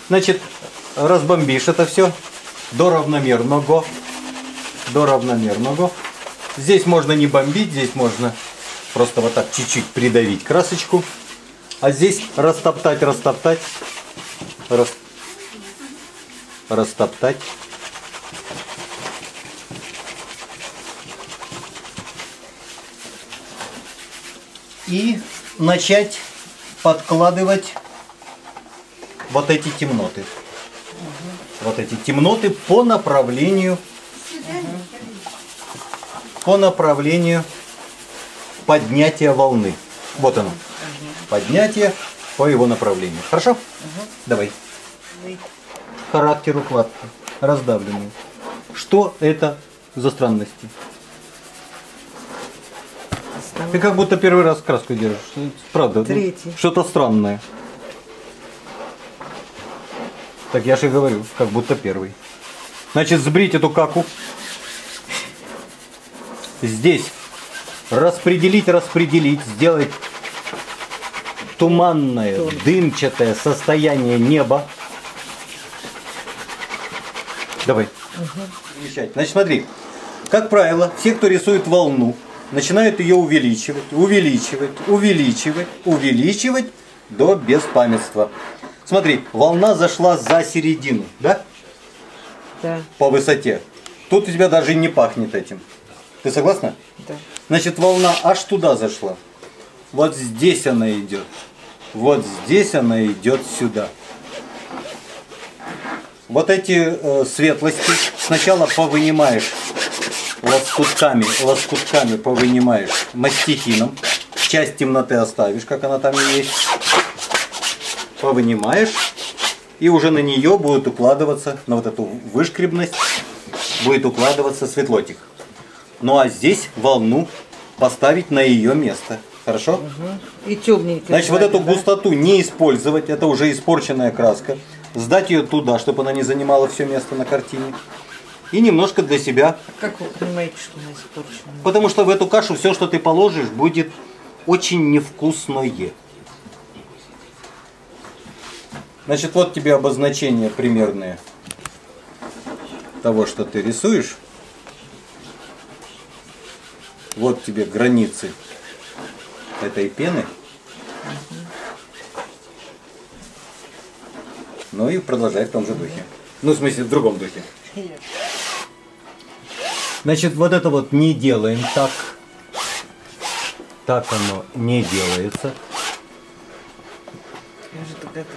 Значит, разбомбишь это все до равномерного. До равномерного. Здесь можно не бомбить, здесь можно просто вот так чуть-чуть придавить красочку. А здесь растоптать, растоптать. Растоптать. И начать подкладывать вот эти темноты. Вот эти темноты по направлению поднятия волны. Вот оно. Поднятие по его направлению. Хорошо? Давай. Характер укладки. Раздавленный. Что это за странности? Ты как будто первый раз краску держишь. Правда? Третий. Что-то странное. Так я же и говорю, как будто первый. Значит, сбрить эту каку. Здесь распределить, сделать туманное, дымчатое состояние неба. Давай. Значит, смотри. Как правило, все, кто рисует волну, начинают ее увеличивать до беспамятства. Смотри, волна зашла за середину, да? Да. По высоте. Тут у тебя даже не пахнет этим. Ты согласна? Да. Значит, волна аж туда зашла. Вот здесь она идет. Вот здесь она идет сюда. Вот эти светлости сначала повынимаешь лоскутками повынимаешь мастихином. Часть темноты оставишь, как она там и есть. Повынимаешь. И уже на нее будет укладываться, на вот эту вышкребность, будет укладываться светлотик. Ну а здесь волну поставить на ее место. Хорошо? И темненько. Значит, вот эту густоту не использовать, это уже испорченная краска. Сдать ее туда, чтобы она не занимала все место на картине. И немножко для себя. Как вы понимаете, что она испорчена? Потому что в эту кашу все, что ты положишь, будет очень невкусное. Значит, вот тебе обозначения примерные того, что ты рисуешь. Вот тебе границы этой пены. Ну и продолжай в том же духе. Ну, в смысле, в другом духе. Значит, вот это вот не делаем так. Так оно не делается. Я же догадалась.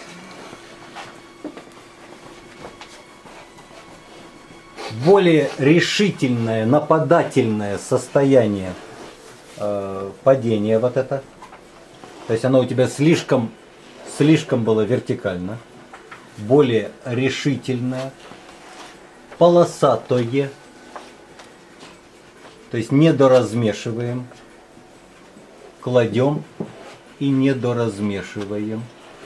Более решительное, нападательное состояние падения вот это. То есть оно у тебя слишком было вертикально. Более решительное, полосатое. То есть недоразмешиваем, кладем и недоразмешиваем.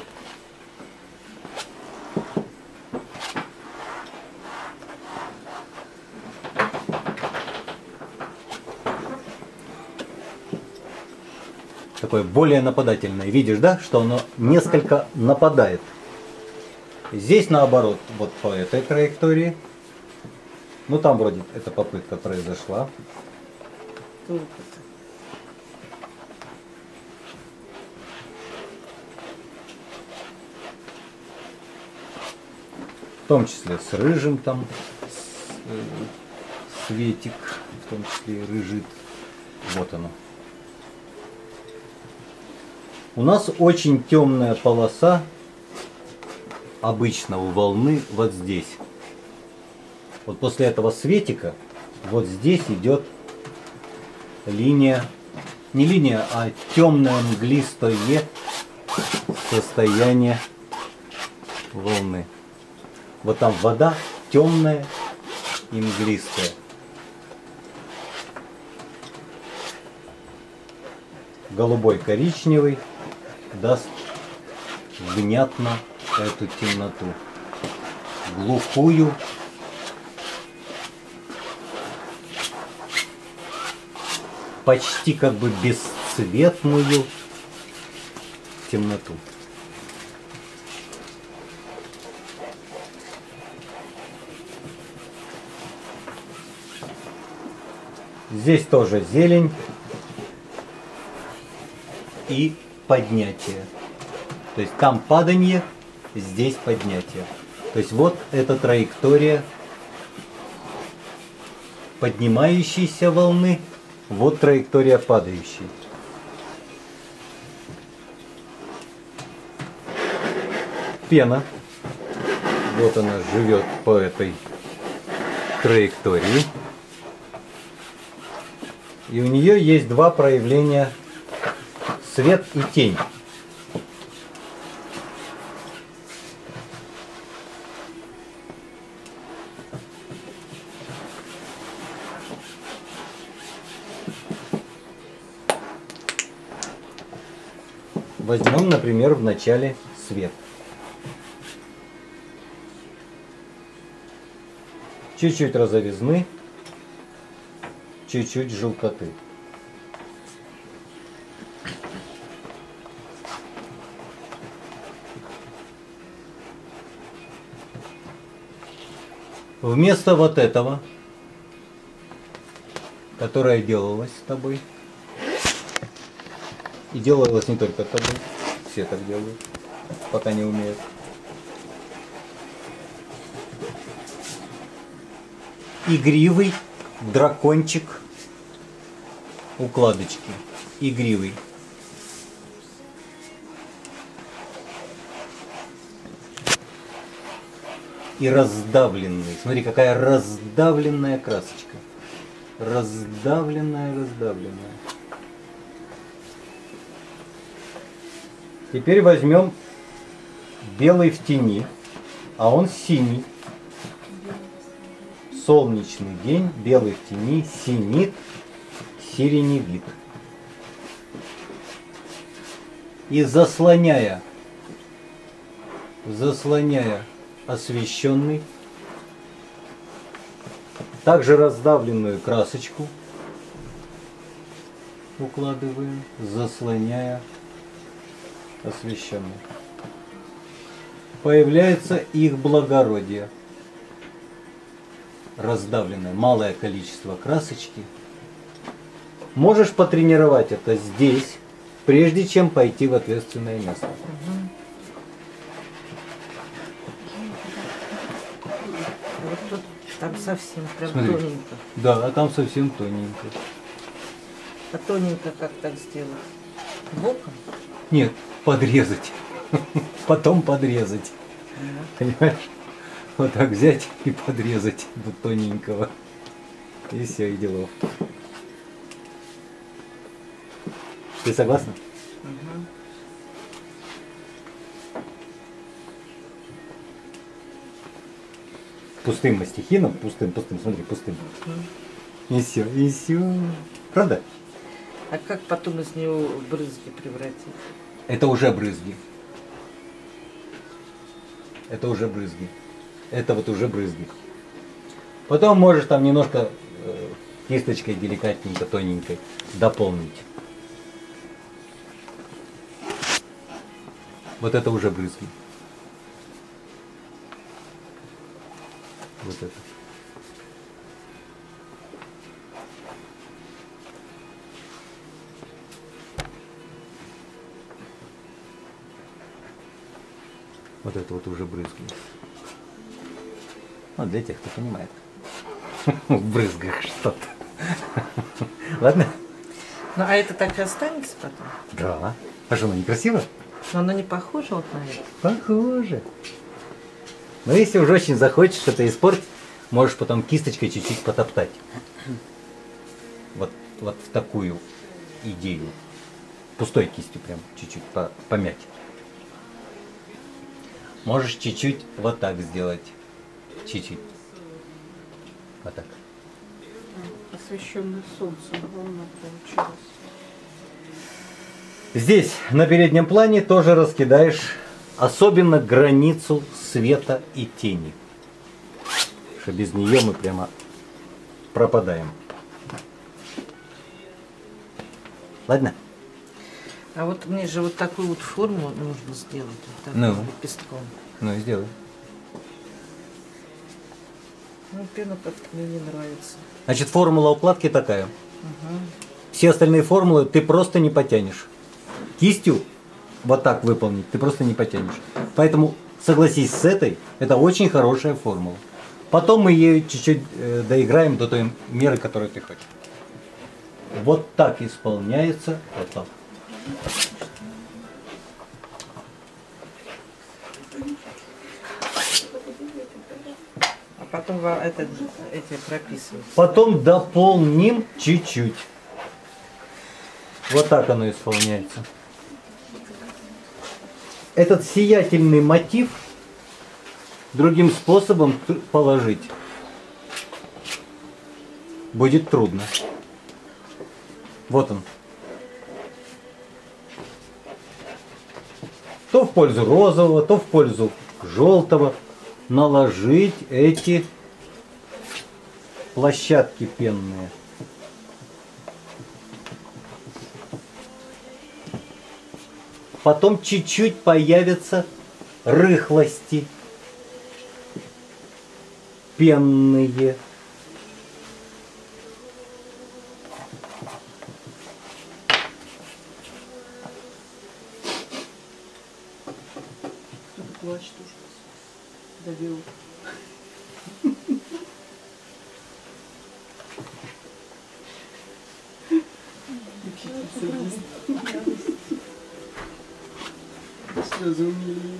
Такое более нападательное. Видишь, да, что оно несколько нападает. Здесь наоборот, вот по этой траектории. Ну там вроде эта попытка произошла. В том числе с рыжим там светик, в том числе и рыжит. Вот оно. У нас очень темная полоса обычно у волны вот здесь. Вот после этого светика вот здесь идет линия, не линия, а темное мглистое состояние волны. Вот там вода темная и мглистая. Голубой, коричневый даст внятно эту темноту. Глухую, почти как бы бесцветную темноту. Здесь тоже зелень и поднятие. То есть там падание, здесь поднятие. То есть вот эта траектория поднимающейся волны, вот траектория падающей. Пена. Вот она живет по этой траектории. И у нее есть два проявления: свет и тень. Возьмем, например, в начале свет. Чуть-чуть розовизны, чуть-чуть желтоты. Вместо вот этого, которое делалось с тобой, и делалось не только тобой, все так делают, пока не умеют. Игривый дракончик укладочки. Игривый. И раздавленный. Смотри, какая раздавленная красочка. Раздавленная. Теперь возьмем белый в тени, а он синий. Солнечный день, белый в тени, синит, сиреневит. И заслоняя освещенный, также раздавленную красочку укладываем, заслоняя освещенный. Появляется их благородие. Раздавленное малое количество красочки. Можешь потренировать это здесь, прежде чем пойти в ответственное место. Вот тут там совсем прям Смотри. тоненько. Да, а там совсем тоненько. А тоненько как так сделать? Боком? Нет, подрезать. Потом подрезать. Понимаешь? Вот так взять и подрезать до тоненького. И все, и делов. Ты согласна? Пустым мастихином, пустым, смотри, пустым. И все. Правда? А как потом из него брызги превратить? Это уже брызги. Это уже брызги. Это вот уже брызги. Потом можешь там немножко кисточкой деликатненько, тоненькой дополнить. Вот это уже брызги. Вот это. Вот это вот уже брызги. Ну, для тех, кто понимает. В брызгах что-то. Ладно? Ну, а это так и останется потом? Да. А что, оно некрасиво? Но оно не похоже вот на это? Похоже. Но если уже очень захочешь это испортить, можешь потом кисточкой чуть-чуть потоптать. Вот в такую идею. Пустой кистью прям чуть-чуть помять. Можешь чуть-чуть вот так сделать. Чуть-чуть. Вот так. Освещенный солнцем волна получилась. Здесь на переднем плане тоже раскидаешь особенно границу света и тени. Что без нее мы прямо пропадаем. Ладно? А вот мне же вот такую вот форму нужно сделать. Вот так, Ну. лепестком. Ну и сделай. Ну, пена как-то мне не нравится. Значит, формула укладки такая. Ага. Все остальные формулы ты просто не потянешь. Кистью вот так выполнить ты просто не потянешь. Поэтому согласись с этой, это очень хорошая формула. Потом мы ее чуть-чуть доиграем до той меры, которую ты хочешь. Вот так исполняется. Вот так. А потом эти прописывают. Потом дополним чуть-чуть. Вот так оно исполняется. Этот сиятельный мотив другим способом положить будет трудно. Вот он. То в пользу розового, то в пользу желтого. Наложить эти площадки пенные. Потом чуть-чуть появятся рыхлости пенные. Кто-то плачет уже. Довел. Слезы умиления.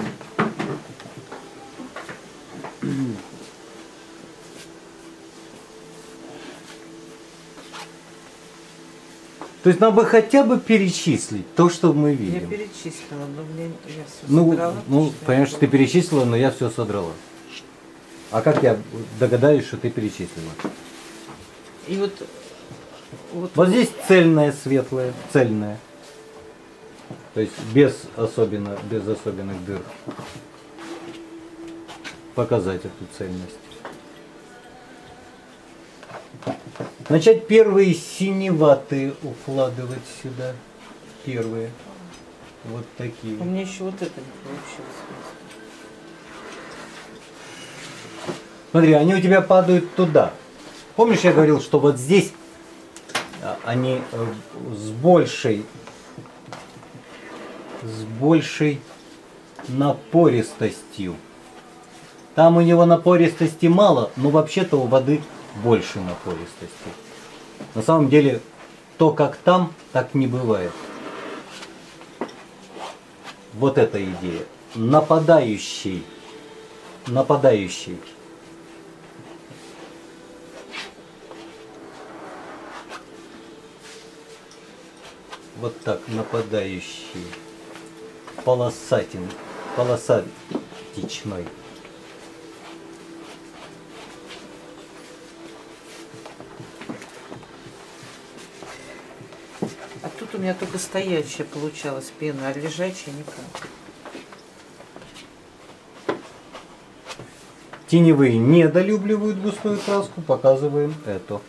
То есть нам бы хотя бы перечислить то, что мы Я видим. перечислила, но мне я все Ну, собрала. понимаешь, ты перечислила, но я все содрала. А как я догадаюсь, что ты перечислила? И вот Вот здесь цельная, светлая, цельная. То есть без особенных дыр. Показать эту цельность. Начать первые синеватые укладывать сюда. Первые. Вот такие. у меня еще вот это не получилось. Смотри, они у тебя падают туда. Помнишь, я говорил, что вот здесь они с большей напористостью. Там у него напористости мало, но вообще-то у воды больше напористости. На самом деле, то как там, так не бывает. Вот эта идея. Нападающий. Вот так, нападающий. Полосатичной. А тут у меня только стоящая получалась пена, а лежачая никак. Теневые недолюбливают густую краску, показываем эту.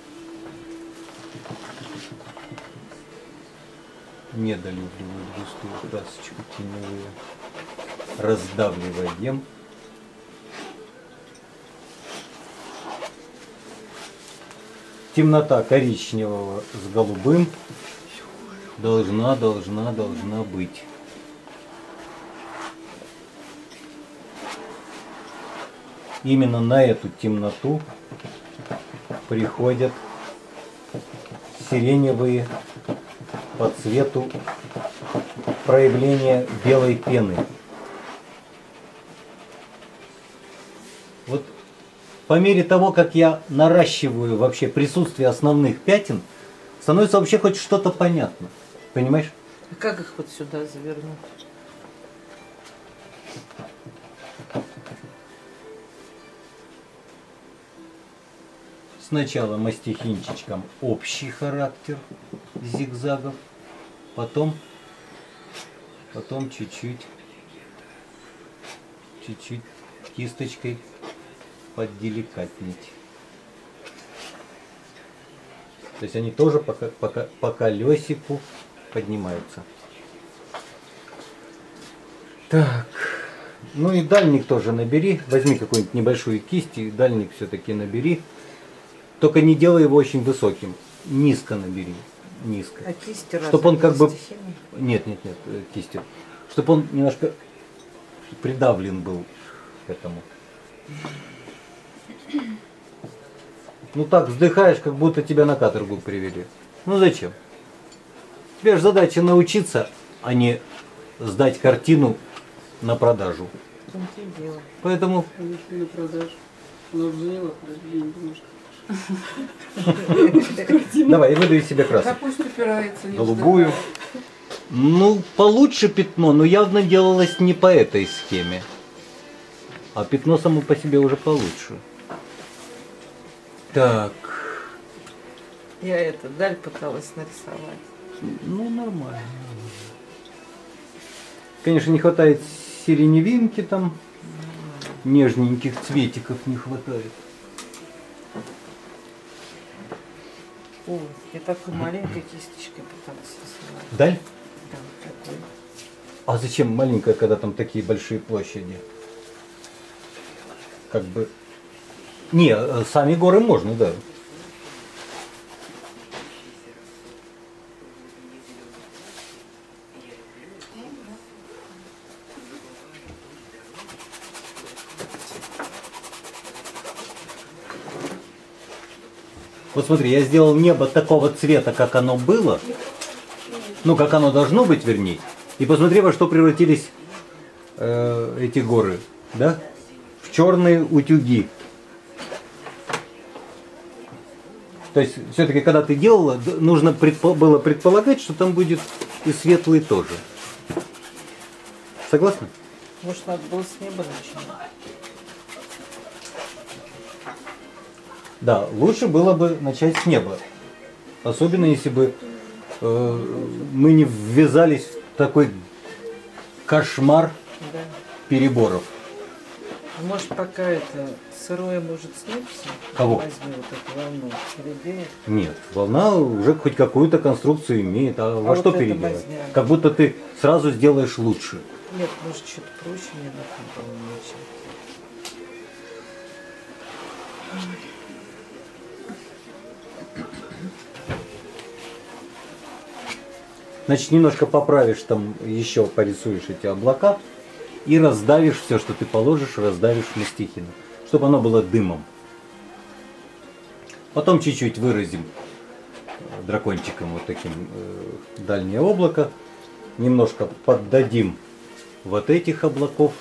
Недолюбливают густую красочку теневые. Раздавливаем. Темнота коричневого с голубым должна быть. Именно на эту темноту приходят сиреневые по цвету проявления белой пены. Вот по мере того, как я наращиваю вообще присутствие основных пятен, становится вообще хоть что-то понятно. Понимаешь? А как их вот сюда завернуть? Сначала мастихинчиком общий характер зигзагов, потом чуть-чуть кисточкой подделикатнить. То есть они тоже по колесику поднимаются. Так, Ну и дальник тоже набери. Возьми какую-нибудь небольшую кисть и дальник все-таки набери. Только не делай его очень высоким. Низко набери. Низко. А кисти Чтобы он как бы... стихиями? Нет, кистью. Чтобы он немножко придавлен был к этому. Ну так вздыхаешь, как будто тебя на каторгу привели. Ну зачем? Тебе же задача научиться, а не сдать картину на продажу. В том-то и дело. Поэтому Конечно, на продажу. Она уже заняла деньги, может. давай, выдаю себе краску. Да пусть упирается. не Голубую. Ну, получше пятно, но явно делалось не по этой схеме. А пятно само по себе уже получше. Так. Я это даль пыталась нарисовать. Ну, нормально. Конечно, не хватает сиреневинки там. Нежненьких цветиков не хватает. Ой, я такой маленькой кисточкой пыталась рисовать. Даль? Да, вот такой. А зачем маленькая, когда там такие большие площади? Как бы... Не, сами горы можно, да. Вот смотри, я сделал небо такого цвета, как оно было. Ну, как оно должно быть, вернее. И посмотри, во что превратились эти горы. Да? В черные утюги. То есть, все-таки, когда ты делала, нужно было предполагать, что там будет и светлый тоже. Согласна? Может, надо было с неба начинать. Да, лучше было бы начать с неба. Особенно, если бы мы не ввязались в такой кошмар Да. переборов. Может, пока это сырое может сниться? Кого? Возьми вот эту волну. Переделай. Нет, волна уже хоть какую-то конструкцию имеет, а во вот что это переделать? возьмем. Как будто ты сразу сделаешь лучше. Нет, может, что-то проще мне нужно было начать. Значит, немножко поправишь там, еще порисуешь эти облака и раздавишь все, что ты положишь, раздавишь на стихину, чтобы оно было дымом. Потом чуть-чуть выразим дракончиком вот таким дальнее облако. Немножко поддадим вот этих облаков.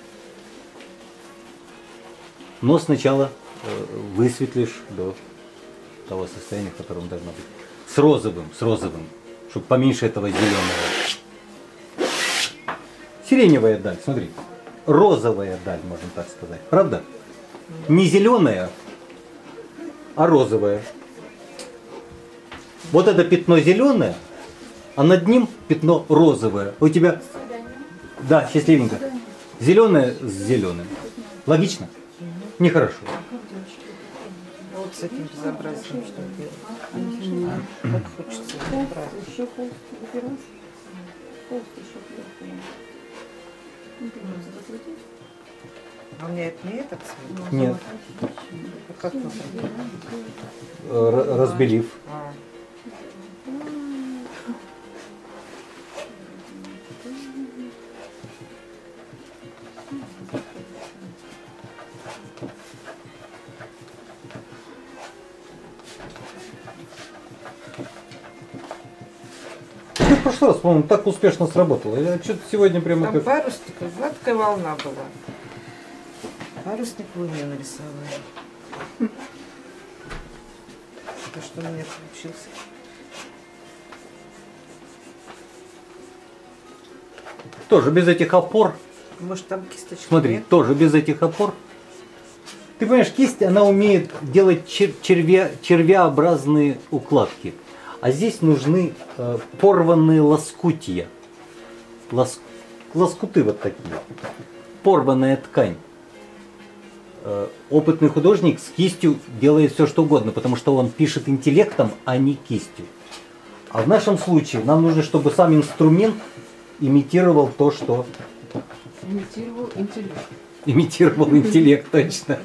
Но сначала высветлишь до того состояния, в котором должно быть. С розовым, чтобы поменьше этого зеленого. Сиреневая даль, смотри. Розовая даль, можно так сказать. Правда? Не зеленая, а розовая. Вот это пятно зеленое, а над ним пятно розовое. У тебя... Да, счастливенько. Зеленое с зеленым. Логично? Нехорошо. Вот с этим безобразием что делать? Как хочется убрать. Еще холст выбирать. Холст еще вверху. Ну, придется закрутить. А у меня это не этот цвет? Нет. А как нужно? Разбелив. А, Ты в прошлый раз, по-моему, так успешно сработало. Я что-то сегодня прямо там как... парусник, гладкая волна была. Парусник в луне нарисовали. То, что у меня получился. Тоже без этих опор. Может, там кисточка Смотри, нет? тоже без этих опор. Ты понимаешь, кисть, она умеет делать червеобразные укладки. А здесь нужны порванные лоскутья. Лоскуты вот такие. Порванная ткань. Опытный художник с кистью делает все, что угодно, потому что он пишет интеллектом, а не кистью. А в нашем случае нам нужно, чтобы сам инструмент имитировал то, что Имитировал интеллект. Имитировал интеллект, точно.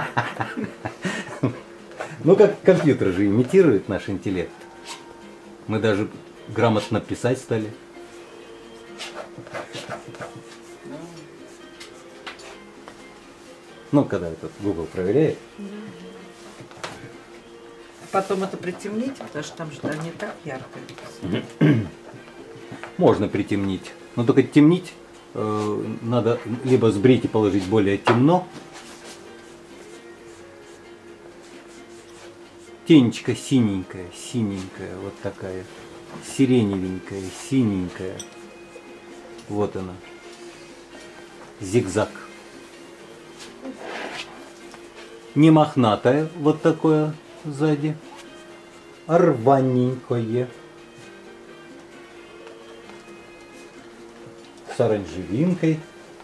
Ну, как компьютер же имитирует наш интеллект. Мы даже грамотно писать стали. Ну, когда этот Google проверяет. Потом это притемните, потому что там же да, не так ярко. Можно притемнить. Но только темнить надо либо сбрить и положить более темно. Тенечка синенькая, синенькая, вот такая. Сиреневенькая, синенькая. Вот она. Зигзаг. Не мохнатое, вот такое сзади, а рваненькое. С оранжевинкой.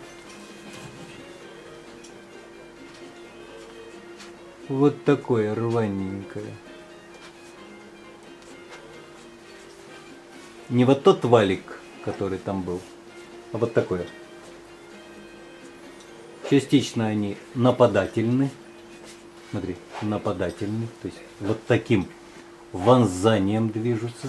Вот такое рваненькое. Не вот тот валик, который там был, а вот такое. Частично они нападательны. Смотри, нападательны. То есть вот таким вонзанием движутся.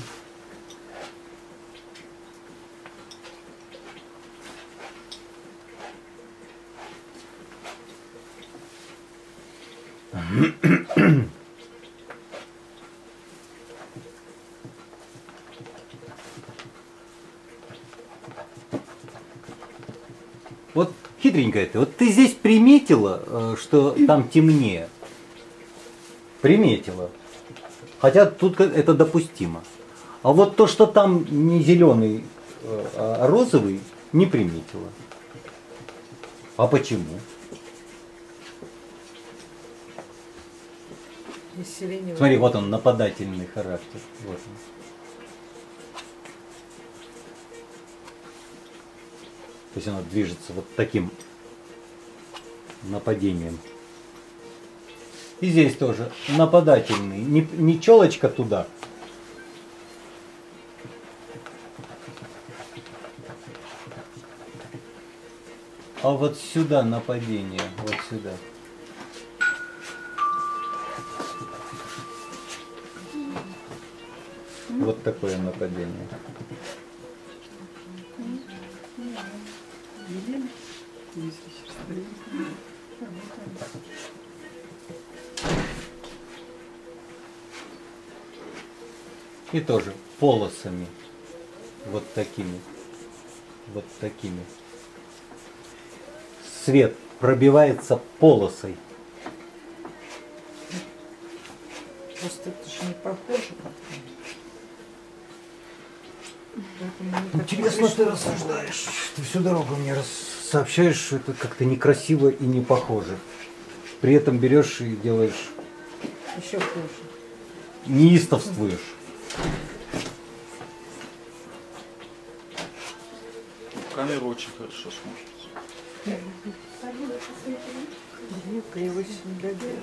Вот хитренькая ты. Вот ты здесь приметила, что там темнее. Приметила. Хотя тут это допустимо. А вот то, что там не зеленый, а розовый, не приметила. А почему? Смотри, вот он, нападательный характер. Вот он. То есть она движется вот таким нападением. И здесь тоже нападательный. Не челочка туда. А вот сюда нападение. Вот сюда. Вот такое нападение. И тоже полосами. Вот такими. Вот такими. Свет пробивается полосой. Просто это же не похоже. Интересно, ты рассуждаешь. Ты всю дорогу мне сообщаешь, что это как-то некрасиво и не похоже. При этом берешь и делаешь... Еще хуже. Неистовствуешь. Камера очень хорошо смотрится. Нет, его не дадут.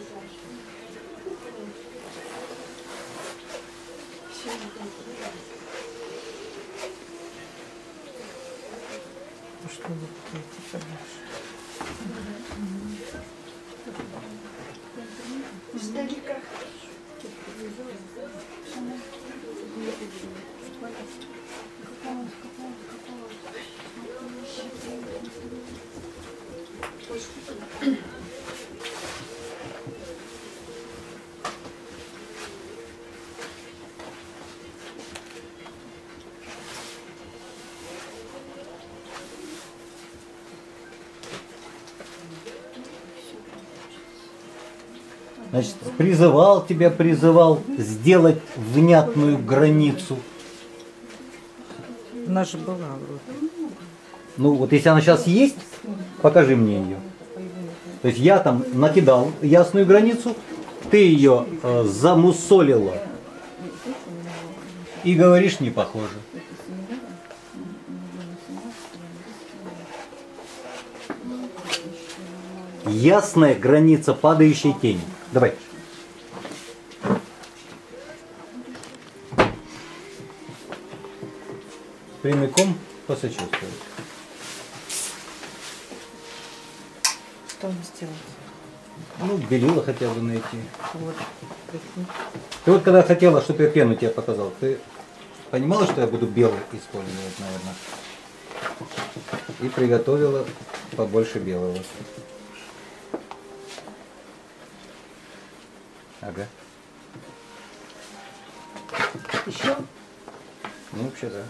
Ну что, вот эти подальше. Издалека. Значит, призывал сделать внятную границу. Она же была вроде. Ну вот если она сейчас есть, покажи мне ее. То есть я там накидал ясную границу, ты ее замусолила и говоришь не похоже. Ясная граница падающей тени. Давай. Прямиком посочувствовать. что мне сделать? Ну, белила хотя бы найти. Вот. Прикинь. Ты вот когда хотела, чтобы я пену тебе показал, ты понимала, что я буду белый использовать, наверное? И приготовила побольше белого. Ага. Еще? Ну, вообще, да.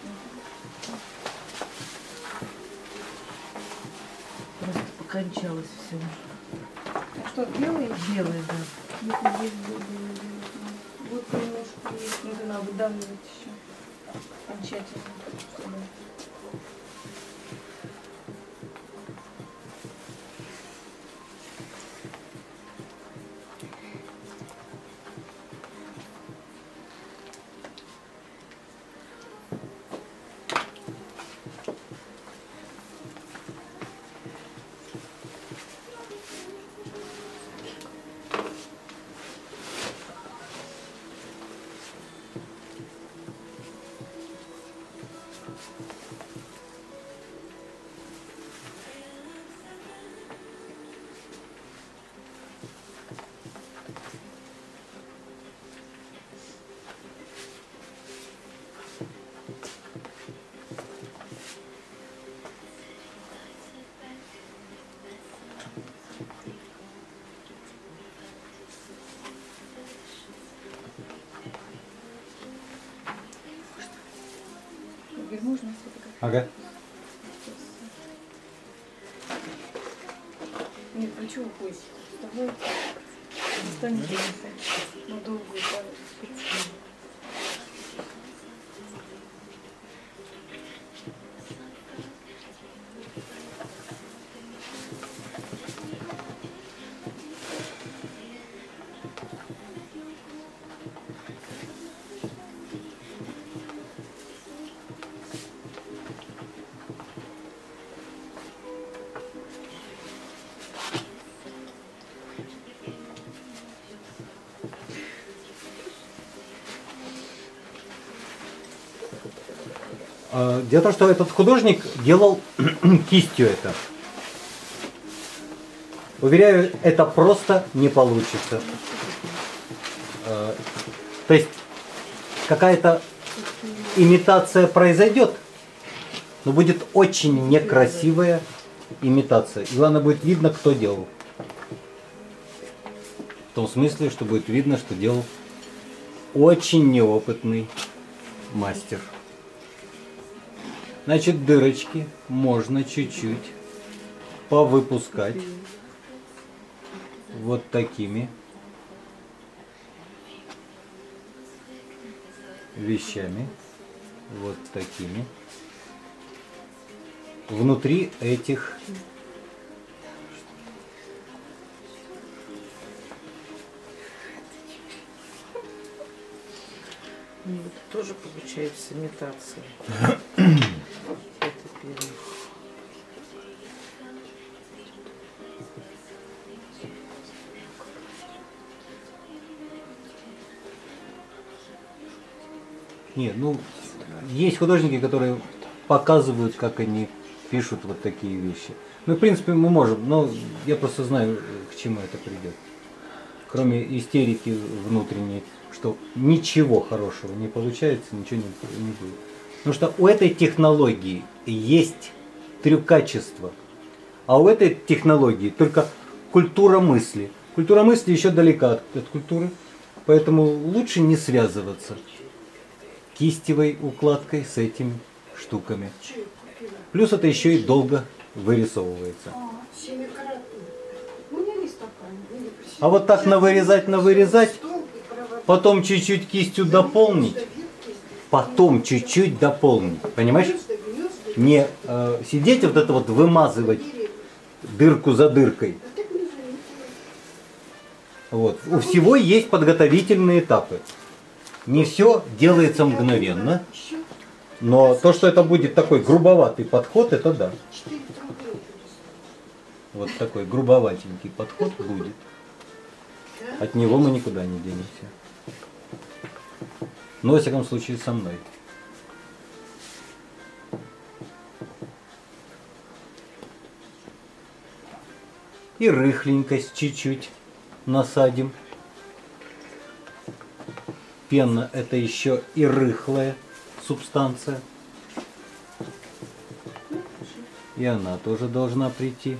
Просто покончалось все. А что, белый? Белый, да. Вот здесь был белый, белый. Вот немножко есть, надо нам выдавливать еще. Окончательно. Чтобы... Теперь можно сфотографировать? Ага. Нет, а чего уходить? Давай останется на долгую специально. Дело в том, что этот художник делал кистью это. Уверяю, это просто не получится. То есть какая-то имитация произойдет, но будет очень некрасивая имитация. И главное, будет видно, кто делал. В том смысле, что будет видно, что делал очень неопытный мастер. Значит, дырочки можно чуть-чуть повыпускать вот такими вещами, вот такими. Внутри этих Ну, это тоже получается имитация. Это первое. нет, ну есть художники, которые показывают, как они пишут вот такие вещи. Ну, в принципе, мы можем, но я просто знаю, к чему это придет. Кроме истерики внутренней, что ничего хорошего не получается, ничего не будет. Потому что у этой технологии есть трюкачество, а у этой технологии только культура мысли. Культура мысли еще далека от культуры, поэтому лучше не связываться кистевой укладкой с этими штуками. Плюс это еще и долго вырисовывается. А вот так навырезать, потом чуть-чуть кистью дополнить, потом чуть-чуть дополнить, понимаешь? Не сидеть вот это вот вымазывать дырку за дыркой. Вот. У всего есть подготовительные этапы. Не все делается мгновенно, но то, что это будет такой грубоватый подход, это да. Вот такой грубоватенький подход будет. От него мы никуда не денемся. Но, во всяком случае, со мной. И рыхленькость чуть-чуть насадим. Пена — это еще и рыхлая субстанция. И она тоже должна прийти.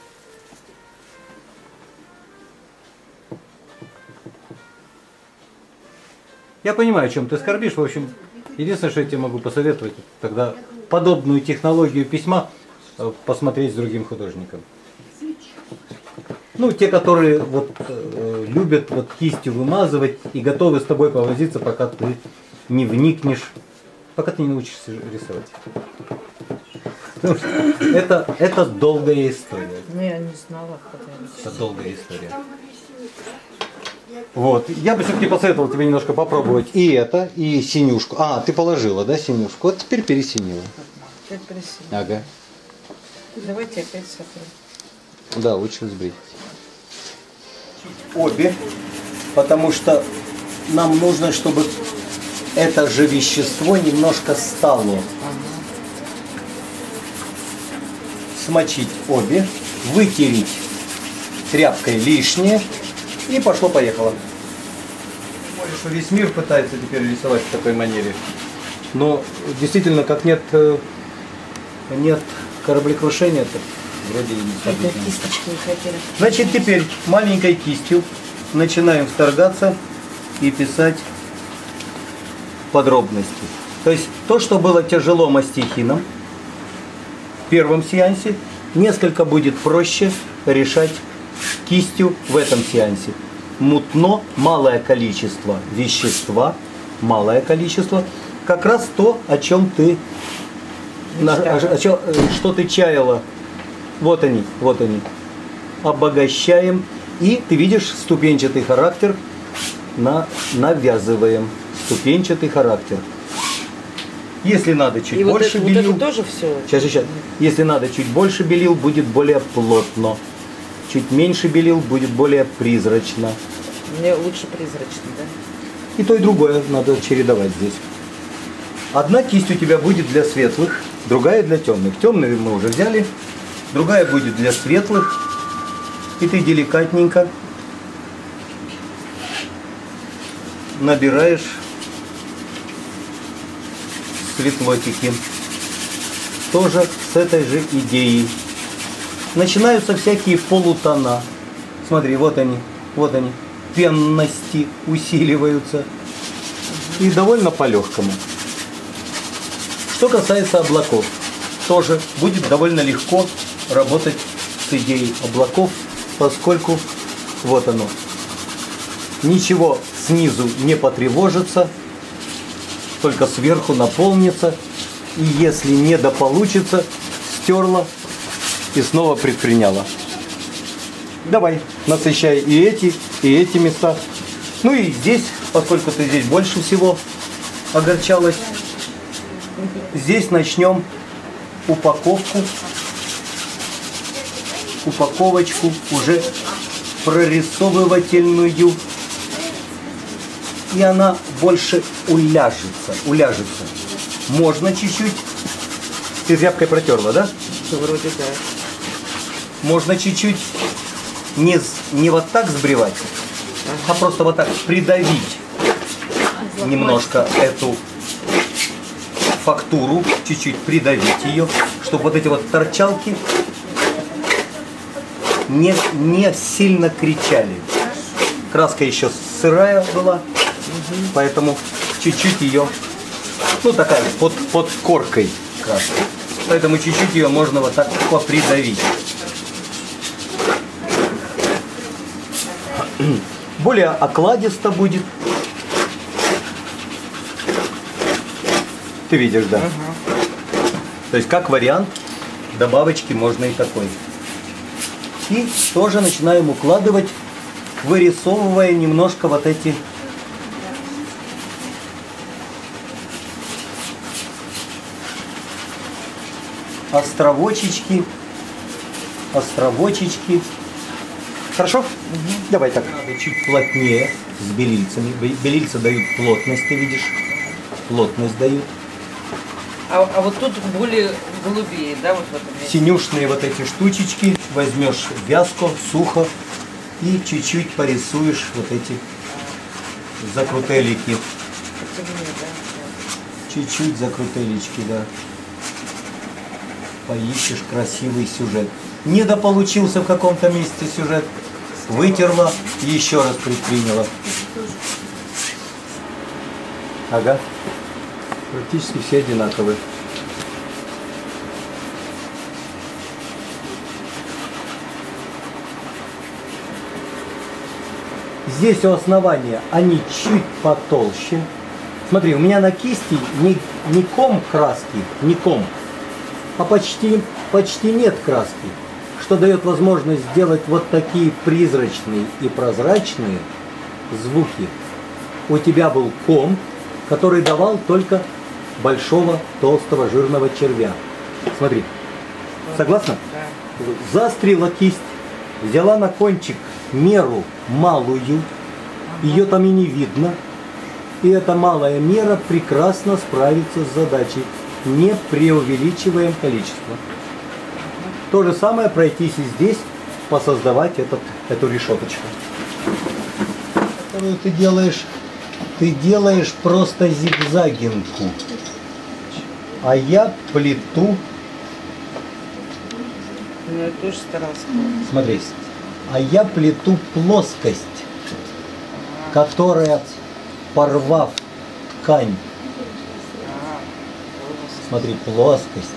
Я понимаю, о чем ты скорбишь. В общем, единственное, что я тебе могу посоветовать, тогда подобную технологию письма посмотреть с другим художником. Ну, те, которые вот, любят вот кистью вымазывать и готовы с тобой повозиться, пока ты не вникнешь, пока ты не научишься рисовать. Потому что это долгая история. Ну, я не знала, Это долгая история. Вот. Я бы все-таки посоветовал тебе немножко попробовать и это, и синюшку. А, ты положила, да, синюшку? Вот теперь пересинила. Опять присела. Ага. Давайте опять сотрем. Да, лучше сбрить. Обе, потому что нам нужно, чтобы это же вещество немножко стало. Смочить обе, вытереть тряпкой лишнее и пошло-поехало. Более, что весь мир пытается теперь рисовать в такой манере. Но действительно, как нет кораблекрушения, то вроде и не Это события. кисточки не хотели. Значит, теперь маленькой кистью начинаем вторгаться и писать подробности. То есть то, что было тяжело мастихином в первом сеансе, несколько будет проще решать кистью в этом сеансе. Мутно, малое количество вещества, малое количество, как раз то, о чем ты, что ты чаяла. Вот они, вот они. Обогащаем. И ты видишь ступенчатый характер, навязываем. Ступенчатый характер. Если надо чуть И больше вот белил. это тоже все. Сейчас. Если надо чуть больше белил, будет более плотно. Чуть меньше белил, будет более призрачно. Мне лучше призрачный, да? И то, и другое надо чередовать здесь. Одна кисть у тебя будет для светлых, другая для темных. Темные мы уже взяли. Другая будет для светлых. И ты деликатненько набираешь светлотики. Тоже с этой же идеей. Начинаются всякие полутона. Смотри, вот они, вот они. Пенности усиливаются. И довольно по-легкому. Что касается облаков, тоже будет довольно легко работать с идеей облаков, поскольку вот оно. Ничего снизу не потревожится, только сверху наполнится. И если недополучится, стерла и снова предприняла. Давай, насыщай и эти места. Ну и здесь, поскольку ты здесь больше всего огорчалась, здесь начнем упаковочку уже прорисовывательную. И она больше уляжется. Можно чуть-чуть. Ты тряпкой протерла, да? Вроде да. Можно чуть-чуть не вот так сбривать, а просто вот так придавить немножко эту фактуру, чуть-чуть придавить ее, чтобы вот эти вот торчалки не сильно кричали. Краска еще сырая была, поэтому чуть-чуть ее, ну такая под коркой краска. Поэтому чуть-чуть ее можно вот так попридавить. Более окладисто будет. Ты видишь, да? То есть как вариант добавочки можно и такой. И тоже начинаем укладывать, вырисовывая немножко вот эти островочечки. Хорошо? Давай так. Надо чуть плотнее с белильцами. Белильцы дают плотность, ты видишь? Плотность дают. А вот тут более голубее, да, вот в этом месте? Синюшные вот эти штучечки возьмешь вязко, сухо и чуть-чуть порисуешь вот эти закрутелики. Темнее, да? Чуть-чуть закрутелечки, да. Поищешь красивый сюжет. Недополучился в каком-то месте сюжет. Вытерла и еще раз предприняла. Ага. Практически все одинаковые. Здесь у основания они чуть потолще. Смотри, у меня на кисти не ком краски, не ком, а почти нет краски, что дает возможность сделать вот такие призрачные и прозрачные звуки. У тебя был ком, который давал только большого толстого жирного червя. Смотри, согласна? Да. Заострила кисть, взяла на кончик меру малую, ее там и не видно. И эта малая мера прекрасно справится с задачей. Не преувеличиваем количество. То же самое пройтись и здесь, посоздавать эту решеточку. Которую ты делаешь просто зигзагинку. А я плету. Ну, я тоже старался. Смотри. А я плету плоскость, которая, порвав ткань, смотри, плоскость,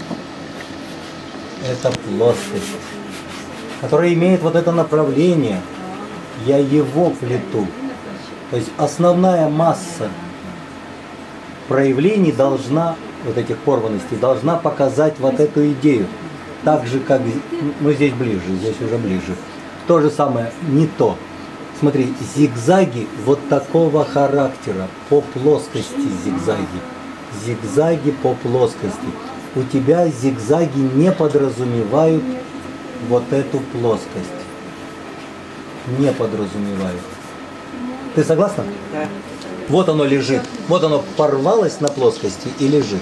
это плоскость, которая имеет вот это направление, я его плету. То есть основная масса проявлений должна, вот этих порванностей, должна показать вот эту идею. Так же, как, ну здесь ближе, здесь уже ближе. То же самое, не то. Смотри, зигзаги вот такого характера, по плоскости зигзаги. Зигзаги по плоскости. У тебя зигзаги не подразумевают вот эту плоскость. Не подразумевают. Ты согласна? Да. Вот оно лежит. Вот оно порвалось на плоскости и лежит.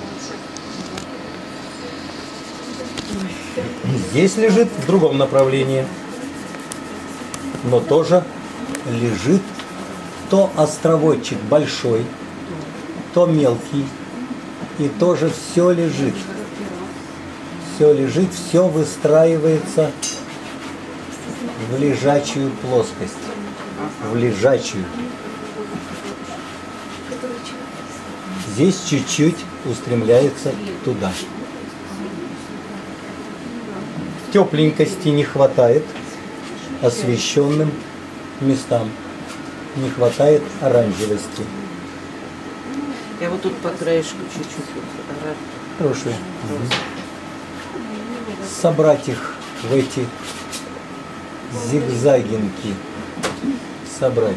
Здесь лежит в другом направлении. Но тоже лежит то островочек большой, то мелкий. И тоже все лежит. Все лежит, все выстраивается в лежачую плоскость. В лежачую. Здесь чуть-чуть устремляется туда. Тепленькости не хватает освещенным местам. Не хватает оранжевости. Я вот тут по краешку чуть-чуть Хорошие. Собрать их в эти зигзагинки. Собрать.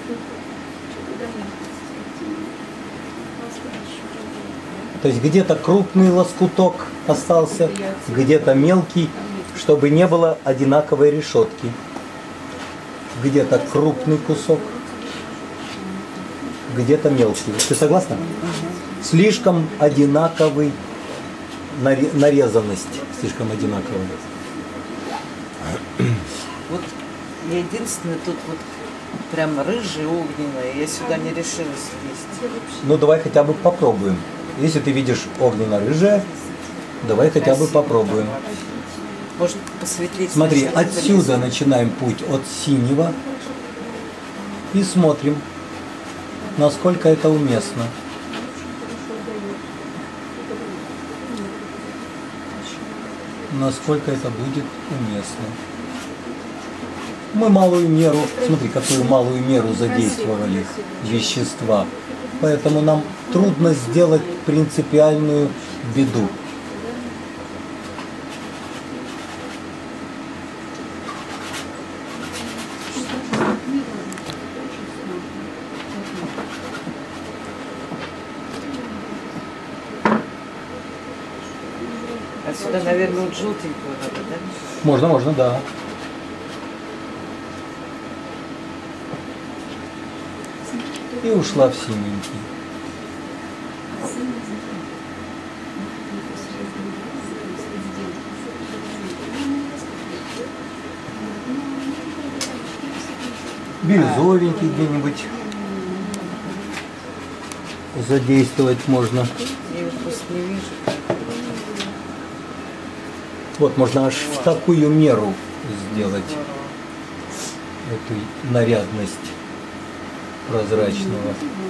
То есть где-то крупный лоскуток остался, где-то мелкий, чтобы не было одинаковой решетки. Где-то крупный кусок, где-то мелкий. Ты согласна? Слишком одинаковый нарезанность. Слишком одинаковая. Вот я единственное тут вот прям рыжая, огненная. Я сюда не решилась лезть. Ну давай хотя бы попробуем. Если ты видишь огненно-рыжее, давай хотя бы попробуем. Может посветлее. Смотри, отсюда начинаем путь от синего и смотрим, насколько это уместно. Насколько это будет уместно. Мы малую меру, смотри, какую малую меру задействовали вещества. Поэтому нам трудно сделать принципиальную беду. А сюда, наверное, вот желтенькую надо, да? Можно, да. И ушла в синенький. бирюзовенький где-нибудь задействовать можно. Я его просто не вижу. Вот, можно аж в такую меру сделать эту нарядность прозрачного.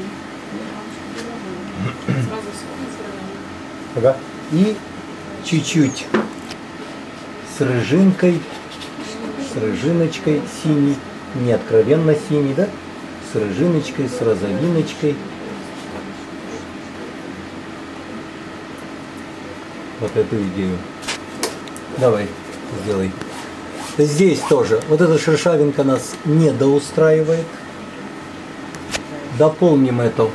Ага. И чуть-чуть с рыжинкой, с рыжиночкой синий, не откровенно синий, да? С рыжиночкой, с розовиночкой. Вот эту идею. Давай, сделай. Здесь тоже. Вот эта шершавинка нас не доустраивает. Дополним это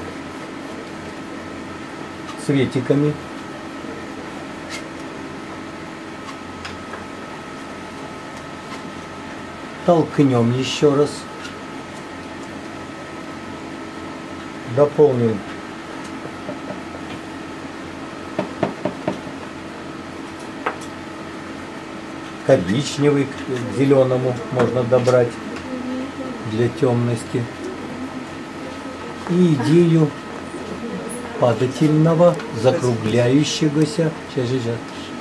цветиками. Толкнем еще раз. Дополним коричневый к зеленому можно добрать для темности. И идею падательного, закругляющегося. Сейчас.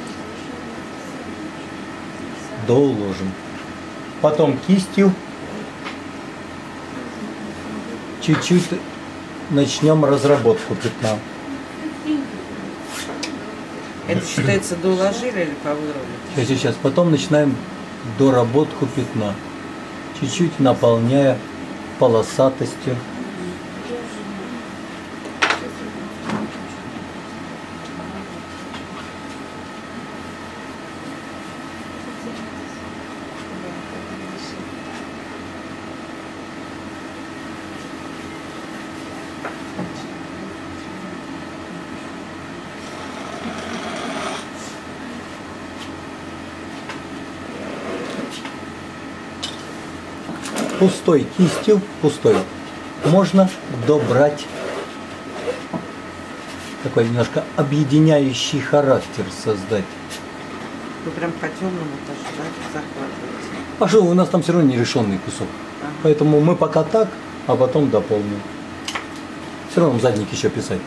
Доуложим. Потом кистью чуть-чуть начнем разработку пятна. Это считается доложили или повыровнять? Сейчас. Потом начинаем доработку пятна. Чуть-чуть наполняя полосатостью. Пустой кистью, пустой, можно добрать такой немножко объединяющий характер создать. Вы прям по темному тоже, да, захватываете? А что, у нас там все равно нерешенный кусок. Ага. Поэтому мы пока так, а потом дополним. Все равно задник еще писать.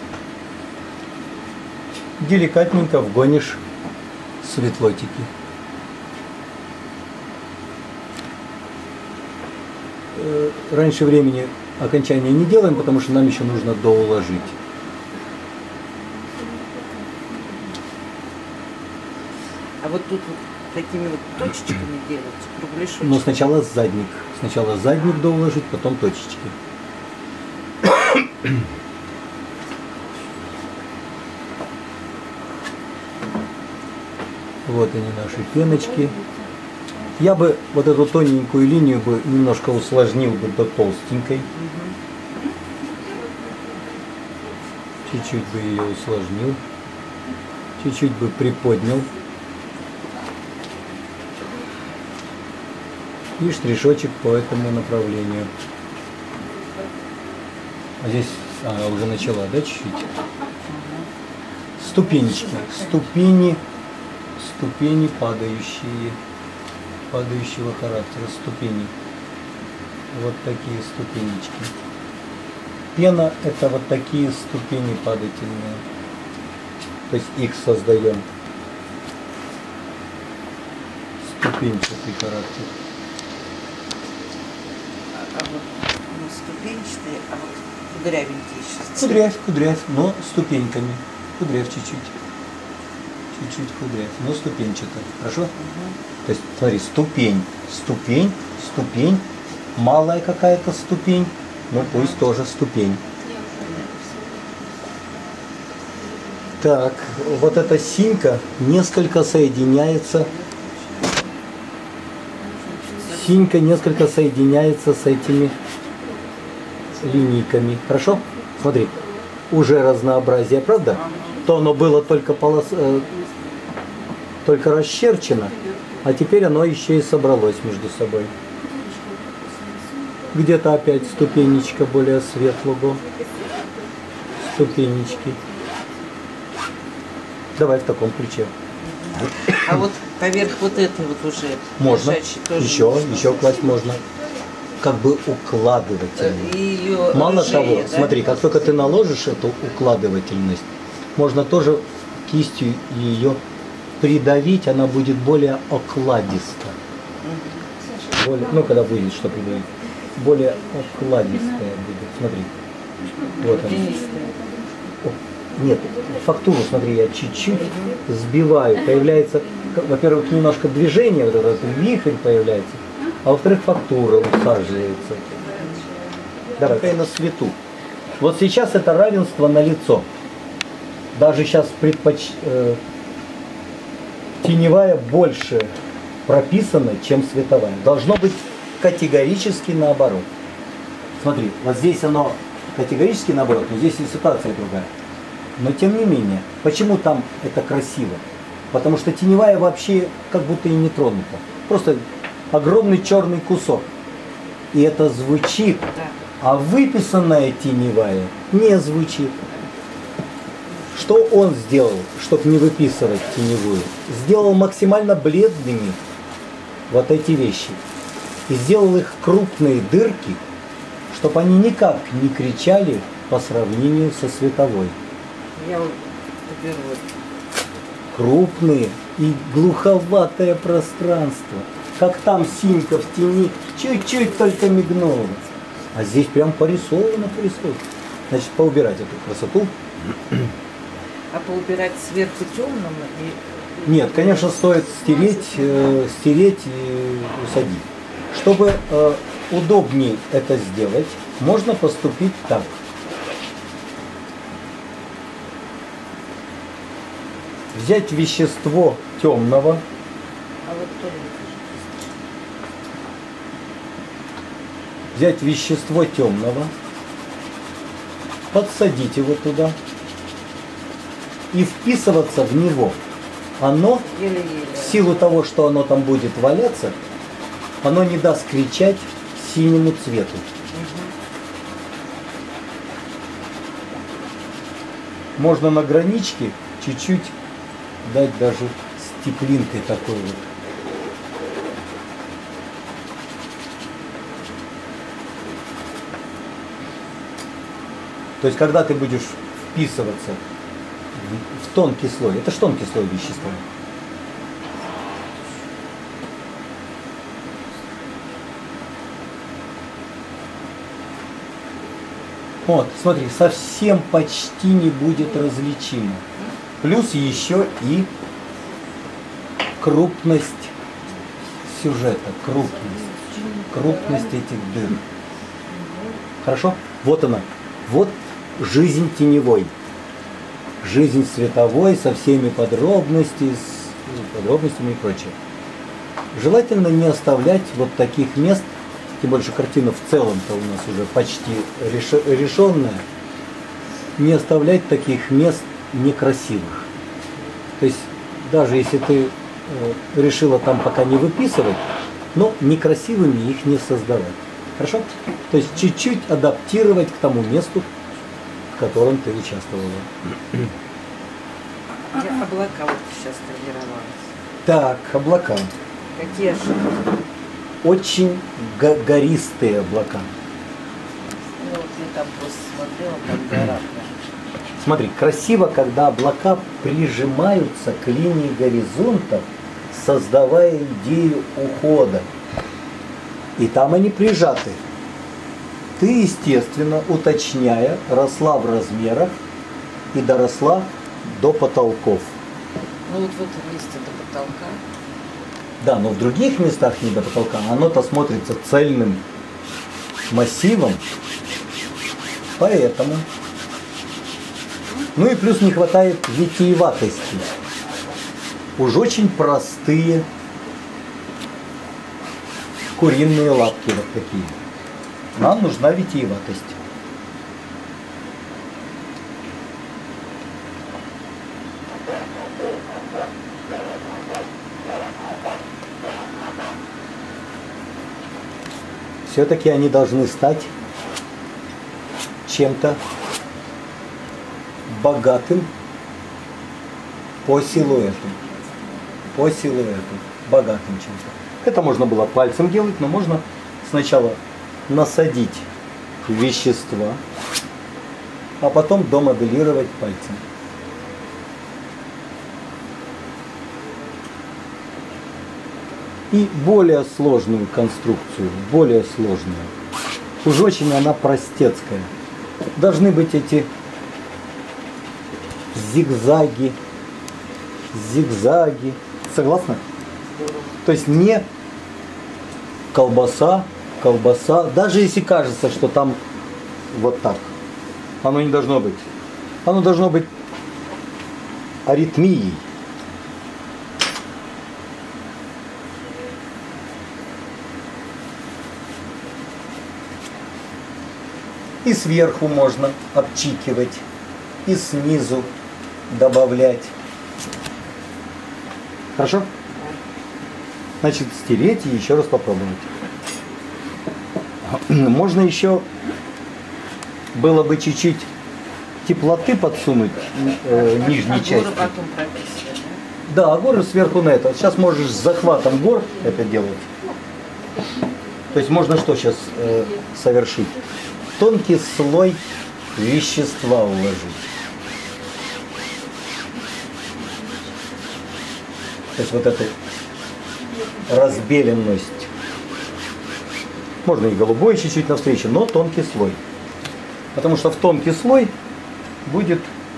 Деликатненько вгонишь светлотики. Раньше времени окончания не делаем, потому что нам еще нужно доуложить. А вот тут вот такими вот точечками делать, кругляшочками. Но сначала задник. Сначала задник доуложить, потом точечки. Вот они наши пеночки. Я бы вот эту тоненькую линию бы немножко усложнил бы до толстенькой. Чуть-чуть бы ее усложнил. Чуть-чуть бы приподнял. И штришочек по этому направлению. А здесь уже начала, да, чуть-чуть? Ступенечки. Ступени падающие. Падающего характера ступени. Вот такие ступенечки. Пена — это вот такие ступени падательные. То есть их создаем. Ступенчатый характер. А вот ну, ступенчатые, а вот кудрявенькие сейчас. Кудрявь, но ступеньками. Кудрявь чуть-чуть. Чуть-чуть кудрявь, но ступенчато. Хорошо? То есть, смотри, ступень, малая какая-то ступень, но пусть тоже ступень. Так, вот эта синька несколько соединяется. Синька несколько соединяется с этими линейками. Хорошо? Смотри, уже разнообразие, правда? То оно было только только расчерчено, а теперь оно еще и собралось между собой. Где-то опять ступенечка более светлого. Ступенечки. Давай в таком ключе. А вот поверх вот этой вот уже можно. лежачей тоже Еще класть можно. как бы укладывательный. И ее Мало рыжее, того, да? смотри, как только ты наложишь эту укладывательность, можно тоже кистью ее придавить, она будет более окладиста. Более, ну, когда будет что придавить, более окладистая будет. Смотри. Вот она. Тенистая. Нет, фактуру, смотри, я чуть-чуть сбиваю. Появляется, во-первых, немножко движение, вот этот вихрь появляется, а во-вторых, фактура усаживается. Давай, на свету. Вот сейчас это равенство на лицо. Даже сейчас теневая больше прописана, чем световая. Должно быть категорически наоборот. Смотри, вот здесь оно категорически наоборот, но здесь и ситуация другая. Но тем не менее, почему там это красиво? Потому что теневая вообще как будто и не тронута. Просто огромный черный кусок. И это звучит, а выписанная теневая не звучит. Что он сделал, чтобы не выписывать теневую? Сделал максимально бледными вот эти вещи. И сделал их крупные дырки, чтобы они никак не кричали по сравнению со световой. Я вот теперь вот. Крупные и глуховатое пространство. Как там синька в тени, чуть-чуть только мигнула. А здесь прям порисовано. Значит, поубирать эту красоту. А поубирать сверху темным и... Нет, конечно, стоит стереть и усадить. Чтобы удобнее это сделать, можно поступить так. Взять вещество темного, А вот тоже. взять вещество темного, подсадить его туда и вписываться в него. Оно, Еле-еле. в силу того, что оно там будет валяться, оно не даст кричать синему цвету. Можно на граничке чуть-чуть дать даже с теплинкой такой вот. То есть, когда ты будешь вписываться в тонкий слой, это же тонкий слой вещества. Вот, смотри, совсем почти не будет различимо. Плюс еще и крупность сюжета, крупность этих дыр. Хорошо? Вот она. Вот жизнь теневой. Жизнь световой со всеми подробностями и прочее. Желательно не оставлять вот таких мест, тем больше картина в целом-то у нас уже почти решенная, не оставлять таких мест некрасивых. То есть даже если ты решила там пока не выписывать, но некрасивыми их не создавать. Хорошо? То есть чуть-чуть адаптировать к тому месту, в котором ты участвовала. Я облака вот сейчас тренировалась. Так, облака. Какие же? Очень гористые облака. Ну вот я там просто смотрела, там гора. Смотри, красиво, когда облака прижимаются к линии горизонта, создавая идею ухода. И там они прижаты. Ты, естественно, уточняя, росла в размерах и доросла до потолков. Ну вот в этом месте до потолка. Да, но в других местах не до потолка. Оно-то смотрится цельным массивом. Поэтому. Ну и плюс не хватает витиеватости. Уж очень простые куриные лапки вот такие. Нам нужна витиеватость. Все-таки они должны стать чем-то богатым по силуэту. По силуэту. Богатым чем-то. Это можно было пальцем делать, но можно сначала насадить вещества, а потом домоделировать пальцем. И более сложную конструкцию, более сложную. Уж очень она простецкая. Должны быть эти зигзаги. Согласна? То есть не колбаса, даже если кажется, что там вот так. Оно не должно быть. Оно должно быть аритмией. И сверху можно обчикивать, и снизу добавлять. Хорошо? Значит, стереть и еще раз попробовать. Можно еще было бы чуть-чуть теплоты подсунуть нижней части. Горы потом прописывать, Да, горы сверху на это. Сейчас можешь с захватом гор это делать. То есть можно что сейчас совершить? Тонкий слой вещества уложить. То есть вот эту разбеленность. Можно и голубой чуть-чуть навстречу, но тонкий слой. Потому что в тонкий слой будет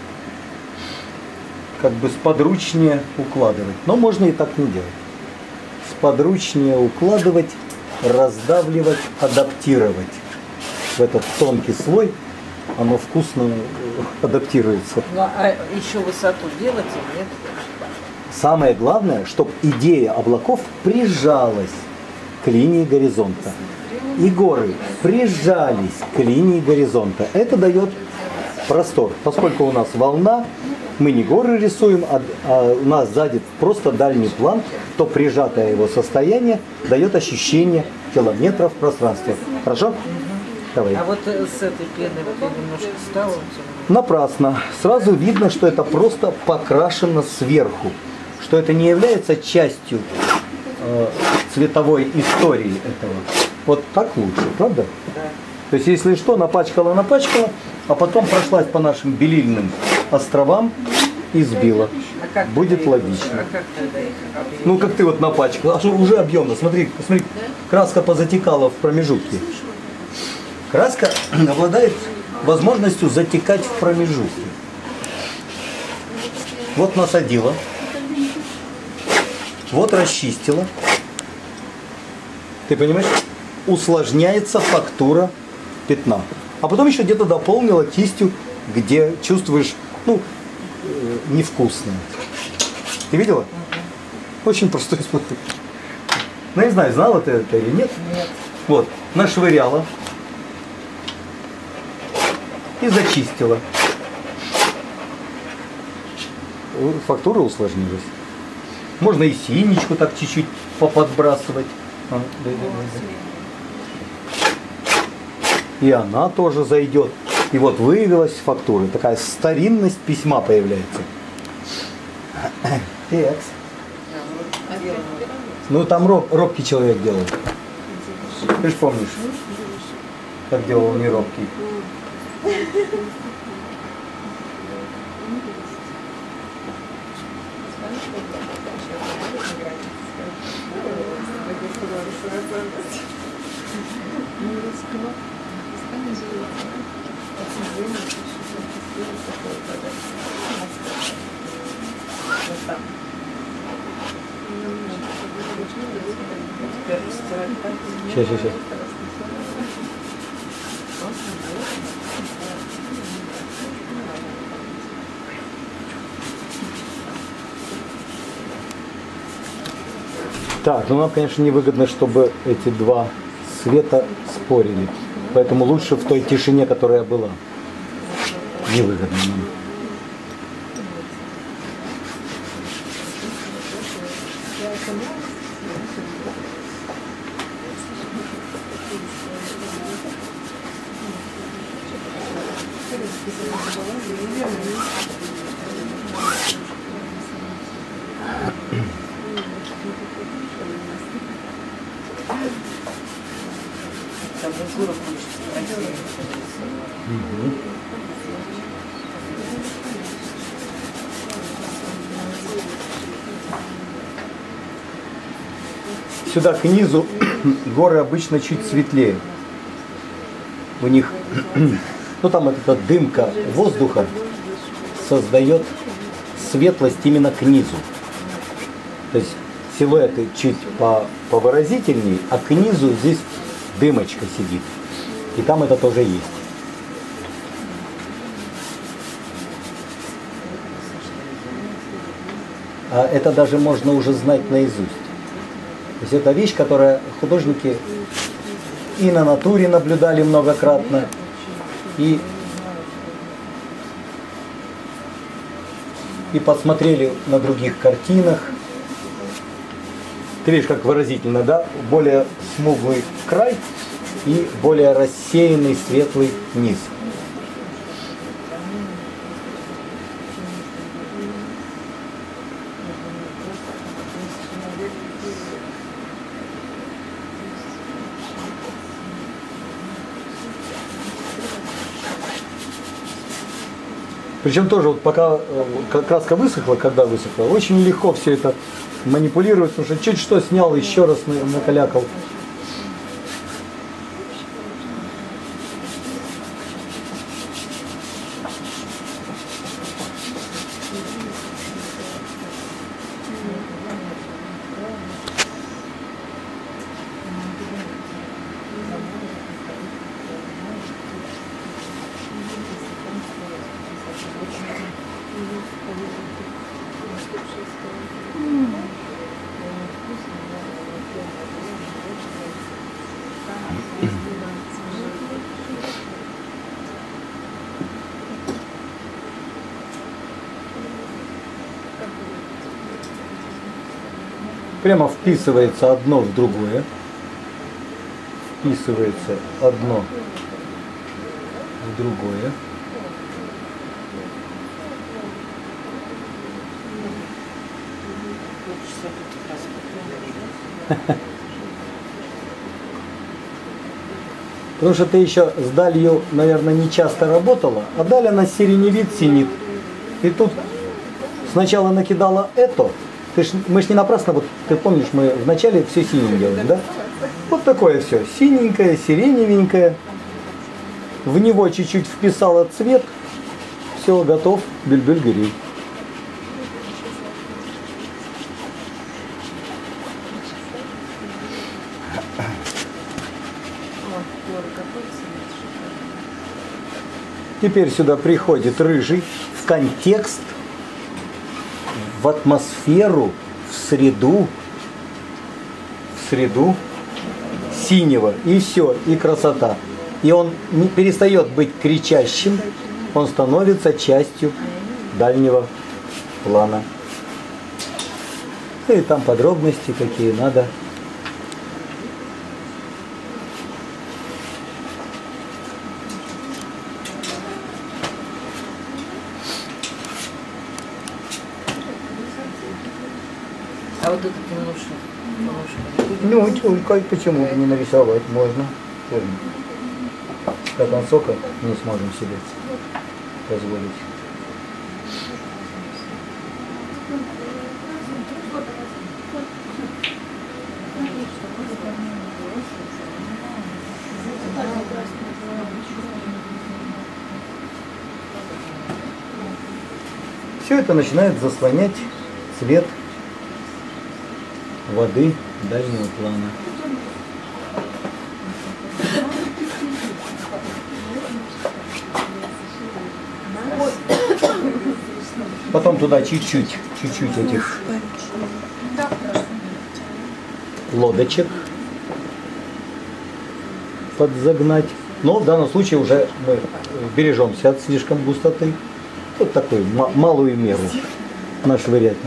как бы сподручнее укладывать. Но можно и так не делать. Сподручнее укладывать, раздавливать, адаптировать. В этот тонкий слой оно вкусно адаптируется. Ну, а еще высоту делать или нет? Самое главное, чтобы идея облаков прижалась к линии горизонта. И горы прижались к линии горизонта. Это дает простор. Поскольку у нас волна, мы не горы рисуем, а у нас сзади просто дальний план, то прижатое его состояние дает ощущение километров пространства. Хорошо? Давай. А вот с этой пеной вот я немножко стала. Напрасно. Сразу видно, что это просто покрашено сверху. Что это не является частью цветовой истории этого. Вот так лучше, правда? Да. То есть, если что, напачкала, а потом прошлась по нашим белильным островам и сбила. А как Будет логично. А как тогда их объем? Ну, как ты вот напачкала, а что уже объемно. Смотри, краска позатекала в промежутке. Краска обладает возможностью затекать в промежутке. Вот насадила. Вот расчистила. Ты понимаешь? Усложняется фактура пятна. А потом еще где-то дополнила кистью, где чувствуешь, невкусное. Ты видела? Очень простой способ. Ну, я не знаю, знала ты это или нет. Нет. Вот, нашвыряла. И зачистила. Фактура усложнилась. Можно и синичку так чуть-чуть поподбрасывать. И она тоже зайдет. И вот выявилась фактура. Такая старинность письма появляется. Текст. Ну там робкий человек делал. Ты же помнишь, как делал не робкий. Сейчас. Так, ну нам, конечно, невыгодно, чтобы эти два света спорили. Поэтому лучше в той тишине, которая была. Невыгодно нам. амбразура получится красивая. Сюда к низу горы обычно чуть светлее. У них, ну там эта дымка воздуха создает светлость именно к низу. То есть силуэты чуть повыразительнее, а к низу здесь дымочка сидит. И там это тоже есть. А это даже можно уже знать наизусть. То есть это вещь, которую художники и на натуре наблюдали многократно, и посмотрели на других картинах. Ты видишь, как выразительно, да? Более смуглый край и более рассеянный светлый низ. Причем тоже вот пока краска высохла, когда высохла, очень легко все это манипулировать, потому что чуть что снял, еще раз накалякал. Прямо вписывается одно в другое. Вписывается одно в другое. Потому что ты еще с далью, наверное, не часто работала, а даль она сиреневит, синит. И тут сначала накидала это. Мы ж не напрасно, вот ты помнишь, мы вначале все синим делаем, да? Вот такое все, синенькое, сиреневенькое. В него чуть-чуть вписала цвет, все, готов, бюль-бюль-гюри. Теперь сюда приходит рыжий в контекст, в атмосферу, в среду синего, и все, и красота. И он не перестает быть кричащим, он становится частью дальнего плана. И там подробности какие надо. А вот этот немножко Ну, почему бы не нарисовать можно? Стакан сока не сможем себе позволить. Все это начинает заслонять цвет воды дальнего плана. Потом туда чуть-чуть этих лодочек подзагнать. Но в данном случае уже мы бережемся от слишком густоты. Вот такую малую меру нашвырять.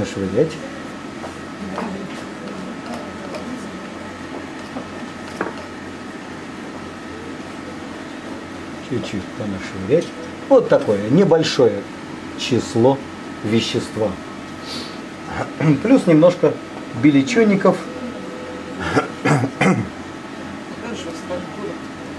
Чуть-чуть понашвырять. Вот такое небольшое число вещества. Плюс немножко беличонников.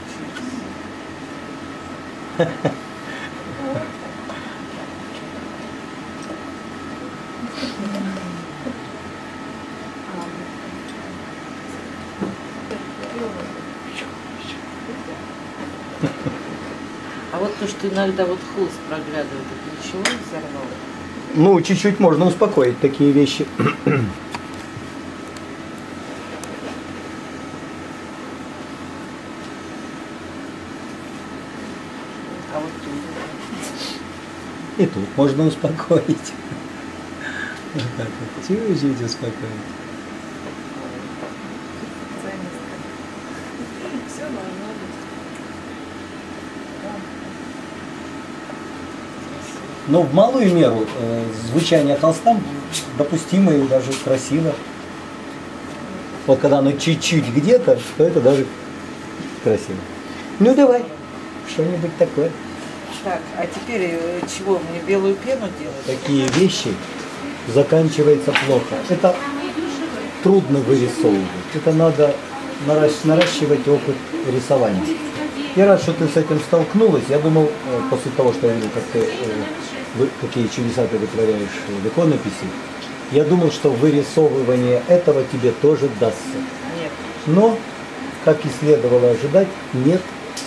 А вот то, что иногда вот хвост проглядывает, это ничего не взорвало? Ну, чуть-чуть можно успокоить такие вещи. А вот тут? И тут можно успокоить. Вот так вот. Чуть-чуть успокоить. Все должно быть. Но в малую меру звучание холста допустимо и даже красиво. Вот когда оно чуть-чуть где-то, то это даже красиво. Ну давай, что-нибудь такое. Так, а теперь чего, мне белую пену делать? Такие вещи заканчиваются плохо. Это трудно вырисовывать. Это надо наращивать опыт рисования. Я рад, что ты с этим столкнулась. Я думал, после того, что я видел, как ты, какие чудеса ты вытворяешь в иконописи, я думал, что вырисовывание этого тебе тоже дастся. Нет. Но, как и следовало ожидать, нет.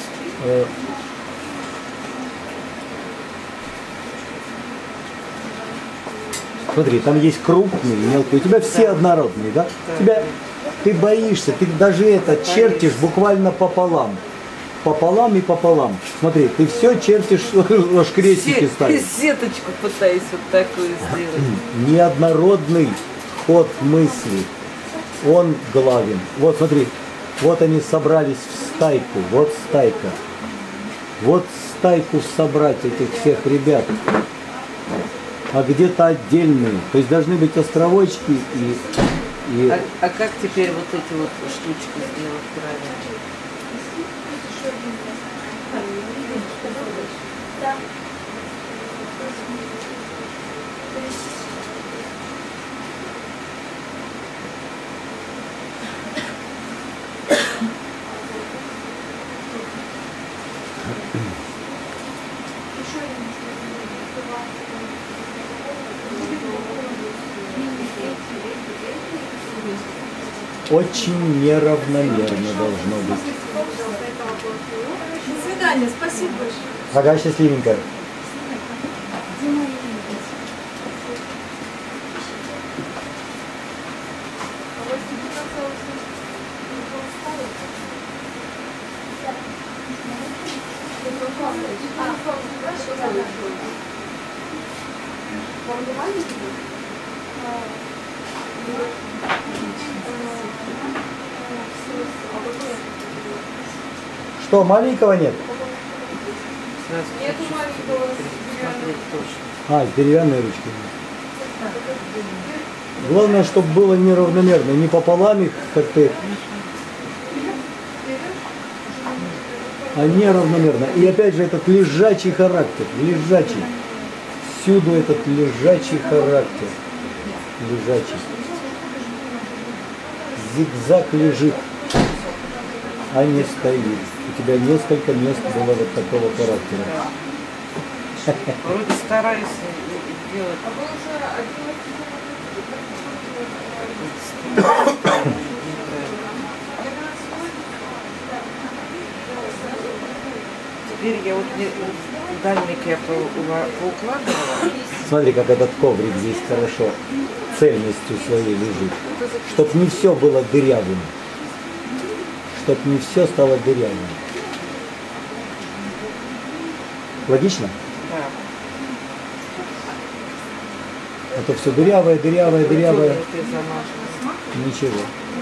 Смотри, там есть крупные, мелкие. У тебя все однородные, да? Ты боишься, ты даже это чертишь буквально пополам. Пополам и пополам. Смотри, ты все чертишь, аж крестики ставишь. Сеточку пытаюсь вот такую сделать. Неоднородный ход мысли. Он главен. Вот смотри, вот они собрались в стайку. Вот стайка. Вот стайку собрать этих всех ребят. А где-то отдельные. То есть должны быть островочки и... А как теперь вот эти вот штучки сделать правильно? Очень неравномерно должно быть. До свидания, спасибо большое. Ага, счастливенько. Что, маленького нет? Сразу Нету хочу маленького. смотреть точно. А, с деревянной ручкой. Главное, чтобы было неравномерно, не пополам их, как ты, а неравномерно. И опять же этот лежачий характер, лежачий. Всюду этот лежачий характер. Лежачий. Зигзаг лежит, а не стоит. У тебя несколько мест было вот такого характера. Вроде стараюсь делать. Теперь я вот дальник я поукладывала. Смотри, как этот коврик здесь хорошо цельностью своей лежит. Чтоб не все было дырявым. Чтоб не все стало дырявым. Логично? Да. А то все дырявое, дырявое, дырявое. Ты замажешь. Ничего.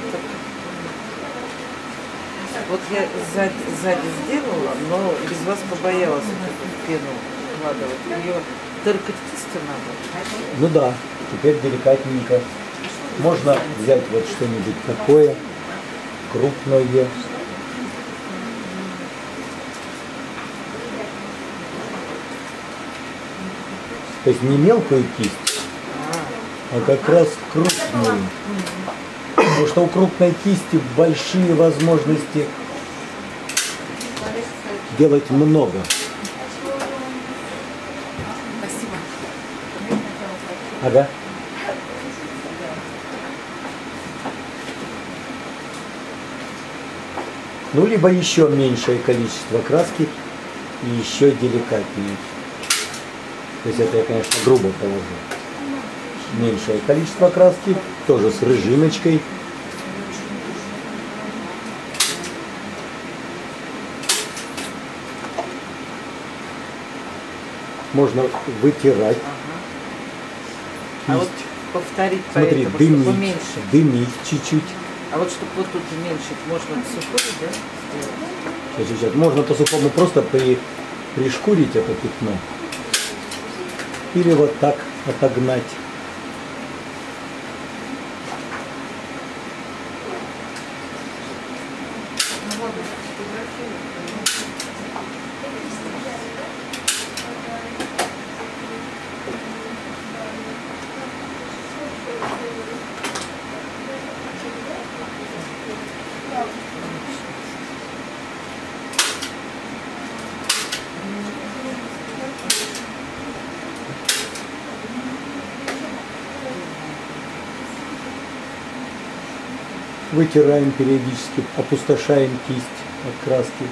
Вот я сзади сделала, но без вас побоялась вот эту пену укладывать. Ее только кистью надо. Ну да, теперь деликатненько. Можно взять вот что-нибудь такое, крупное. То есть не мелкую кисть, а как раз крупную. Потому что у крупной кисти большие возможности делать много. Ага. Ну, либо еще меньшее количество краски и еще деликатнее. То есть это я, конечно, грубо положил. Меньшее количество краски, тоже с рыжиночкой. Можно вытирать. А вот повторить Смотри, поэтому, чтобы дымить, уменьшить. дымить чуть-чуть. А вот чтобы вот тут уменьшить, можно сухой, да, сделать? Сейчас. Можно по-сухому просто пришкурить это пятно. Или вот так отогнать. Вытираем периодически, опустошаем кисть от краски.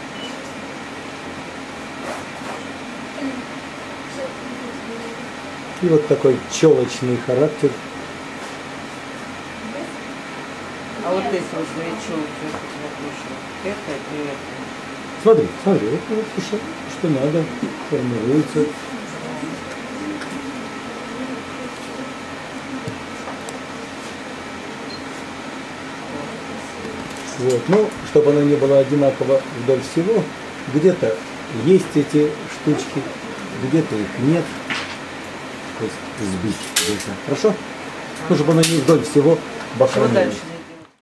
И вот такой челочный характер. А вот эти вот две челки, это и это. Смотри, вот что надо, формируется. Вот. Ну, чтобы оно не было одинаково вдоль всего, где-то есть эти штучки, где-то их нет. То есть сбить где-то. Хорошо? Ну, чтобы оно не вдоль всего бока Что не дальше